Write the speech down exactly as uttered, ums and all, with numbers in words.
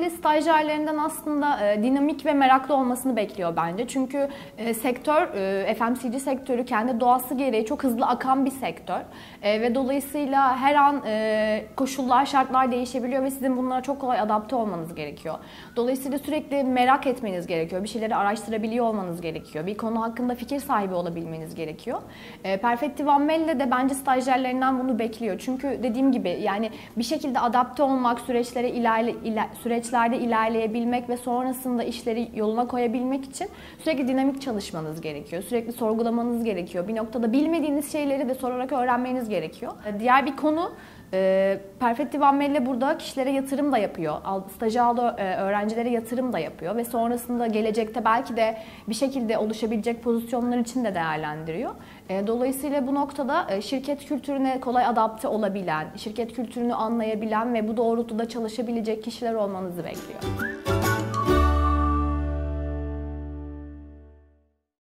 Perfectly stajyerlerinden aslında e, dinamik ve meraklı olmasını bekliyor bence. Çünkü e, sektör, e, F M C G sektörü kendi doğası gereği çok hızlı akan bir sektör. E, ve dolayısıyla her an e, koşullar, şartlar değişebiliyor ve sizin bunlara çok kolay adapte olmanız gerekiyor. Dolayısıyla sürekli merak etmeniz gerekiyor. Bir şeyleri araştırabiliyor olmanız gerekiyor. Bir konu hakkında fikir sahibi olabilmeniz gerekiyor. E, Perfectly One Man'le de bence stajyerlerinden bunu bekliyor. Çünkü dediğim gibi yani bir şekilde adapte olmak, süreçlere ilerle, iler, süreçlerde ilerleyebilmek ve sonrasında işleri yoluna koyabilmek için sürekli dinamik çalışmanız gerekiyor. Sürekli sorgulamanız gerekiyor. Bir noktada bilmediğiniz şeyleri de sorarak öğrenmeniz gerekiyor. Diğer bir konu, E, Perfectly One Man ile burada kişilere yatırım da yapıyor. Stajı aldığı e, öğrencilere yatırım da yapıyor ve sonrasında gelecekte belki de bir şekilde oluşabilecek pozisyonlar için de değerlendiriyor. E, dolayısıyla bu noktada e, şirket kültürüne kolay adapte olabilen, şirket kültürünü anlayabilen ve bu doğrultuda çalışabilecek kişiler olmanızı bekliyor.